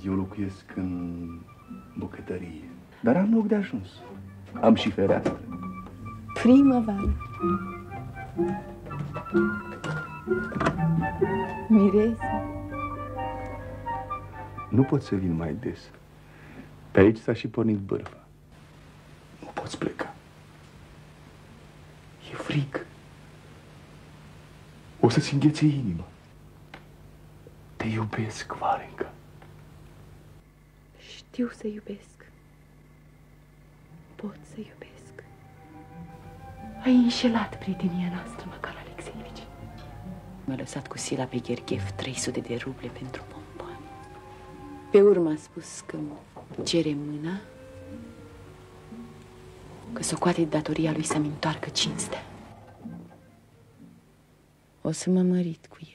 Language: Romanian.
Eu locuiesc în bucătărie, dar am loc de ajuns. Am și fereastră. Primăvară. Mirezi. Nu pot să vin mai des. Pe aici s-a și pornit bârfa. Nu poți pleca. E frig. O să-ți înghețe inima. Te iubesc, Varenka. Știu să iubesc. Pot să iubesc. Ai înșelat prietenia noastră, Macar Alexeevici. M-a lăsat cu sila pe Gherghef 300 de ruble pentru pompoane. Pe urmă a spus că cere mâna, că socoate datoria lui să-mi întoarcă cinstea. O să mă mărit cu el.